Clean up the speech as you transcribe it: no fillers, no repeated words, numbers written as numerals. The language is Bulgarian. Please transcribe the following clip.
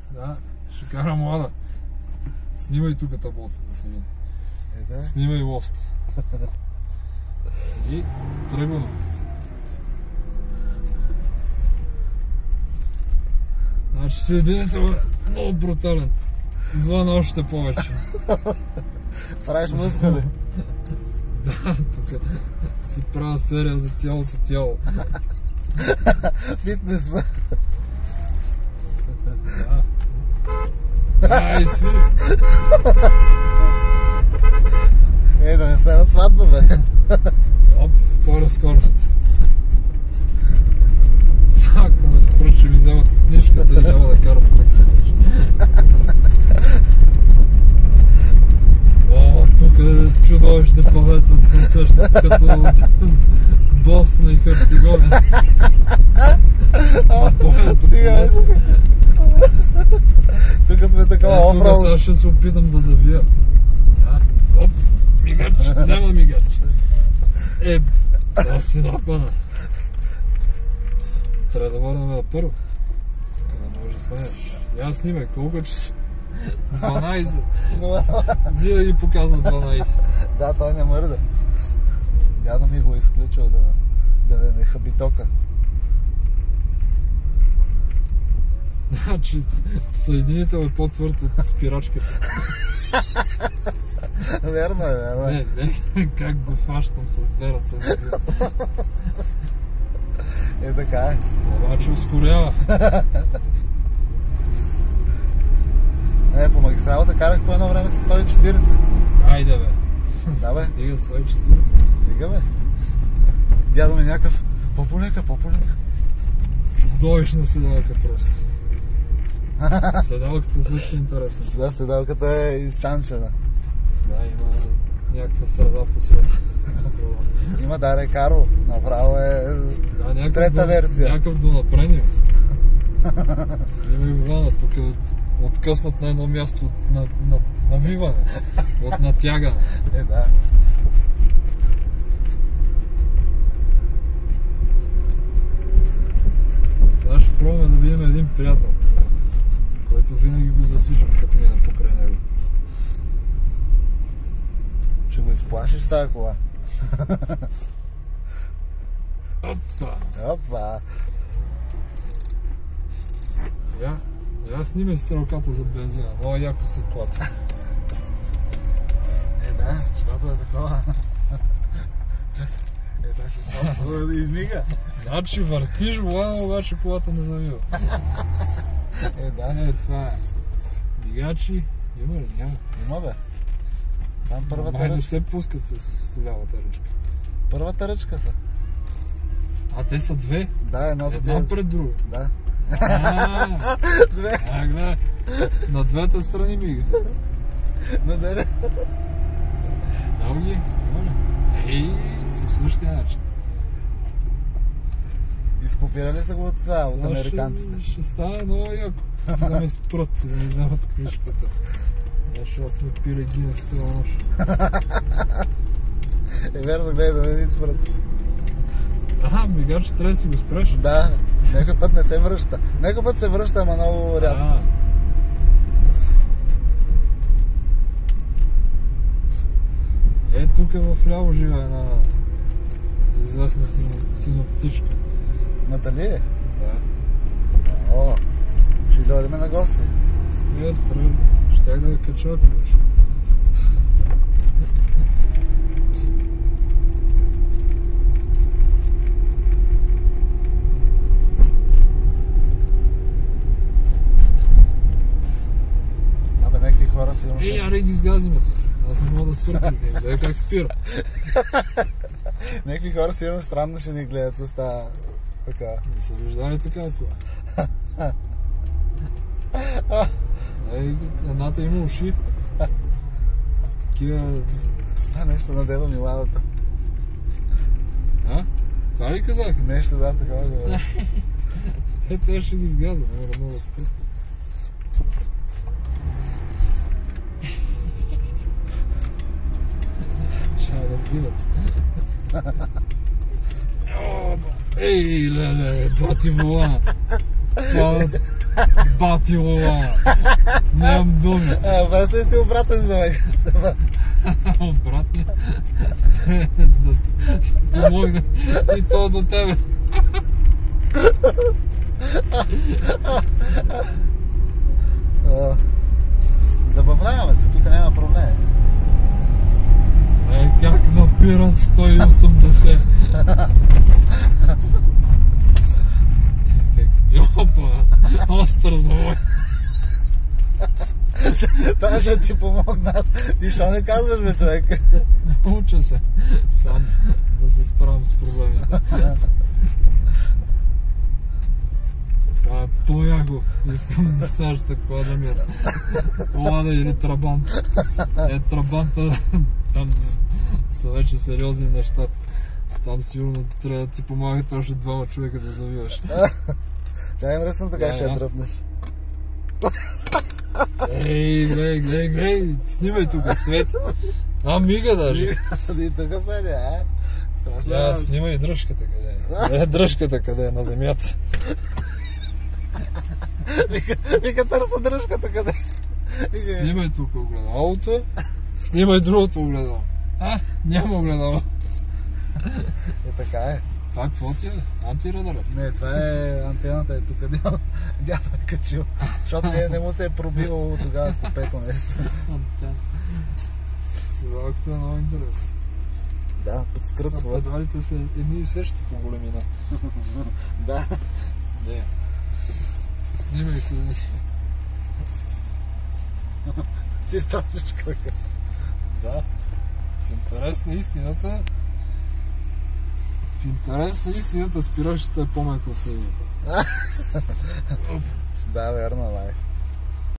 Да, ще кара млада. Снимай тук таблото да се види. Да. Снимай лост. И тръгваме. Значи седенето е много брутален. 2 на още повече. Правиш мускули. Да, тук си правя серия за цялото тяло. Фитнес. Да. Ай, свири. Да не сме на сватба, бе. Оп, втора скорост. Ако ме спрат, ще ми вземат книжката и няма да кара по такси. О, тук е чудовищна палета, се усещат като Босна и Херцеговина. Тук сме такова офроуд. Тук сега ще се опитам да завия. Оп, мигач, няма мигач. Това си напъна. Трябва да върнем на първо. Тук не може да паеш. Я снимай, колко часа? 12. Вие ги показва 12. Да, той не мърда. Дядо ми го изключил да не хаби тока. Значи, съединител е по-твърд от спирачката. Верно е, верно е. Не, как го фащам с 2 ръце. Така е. Обаче ускорява. По магистралата карах по едно време с 140. Айде бе. Да бе. Стига 140. Стига бе. Дядо ми някакъв по-полека. Чудовищна седалка просто. Седалката е също интересна. Да, седалката е изчанчена. Да, има някаква среда по среда. Има, да, Рекаро. Направо е трета версия. Някакъв донапрение. Снимай волана, тук е откъснат на едно място от навиване, от натягане. Да. Сега ще пробваме да видим един приятел, който винаги го засичам, като минем покрай него. Ще го изплашиш с тази кола. Опа! Я снимай стрелката за бензина, много яко се клати. Да, защото е такова. Това ще става да измига. Значи въртиш волана, обаче колата не завива. Да. Това е. Мигачи има ли? Няма. Има, бе. Там първата ръчка. Не се пускат с лявата ръчка. Първата ръчка са. Те са 2? Да, едното една пред друга. Да. Две. Гледай. На двете страни мига. На двете. Дал ги? По същия начин. Изкопирали са го от американците. Ще стане много яко. Да ме спрат, да ми вземат книжката. Защото сме пили Гинес цяла нощ. Верно, гледай да не ни спрат. Мигаче трябва да си го спреш. Да, някой път не се връща. Някой път се връща, ама много рядко. Тук вляво живее една известна синоптичка. Натали е? Да. Ще дойдем на гости. Трябва. Щях да я кача, ако беше. Някакви хора си имаше. Аре ги сгази ме. Аз не мога да спъркам. Дай как спира. Някакви хора сигурно странно ще ни гледат с тази така. Не са виждали така кола. Едната има уши. Такива... Нещо на дедо Миладата. Това ли казах? Нещо да, такова говоря. Те ще ги сгаза, няма да мога да спра. Чая да видят. Ей, леле, бати волана. Бати лова. Нямам думи. Представи си обратен за мен. Обратни. Да помогне и то до тебе. Забавляваме се, тук няма проблем. Как напират 180? Опа, остър завой. Това ще ти помогна. Ти що не казваш, бе, човек? Уча се сам да се справям с проблемите. Това е по-яко. Искам да сажа такова да ми е. Лада или Трабант. Трабанта, там са вече сериозни неща. Там сигурно трябва да ти помагат още двама човека да завиваш. Чай им ръчно така ще я дръпнеш. Ей, глей, снимай тук свет. Мига даже. И тук седи, Страшно. Снимай дръжката къде е. Дръжката къде е на земята. Вика търса дръжката къде. Снимай тук огледалото. Снимай другото огледало. Няма огледало. Така е. Това какво ти е? Антирадара? Не, това е антената, е тук. Дядо е качил. Защото не му се е пробивало тогава купето нещо. Седалката е много интересно. Да, подскръцва. Педалите са едни и същи по големина. Да. Не. Снимай се. Си страшиш крака. Да. В интерес на истината спирачата е по-мека от седията. Да, верно, бай.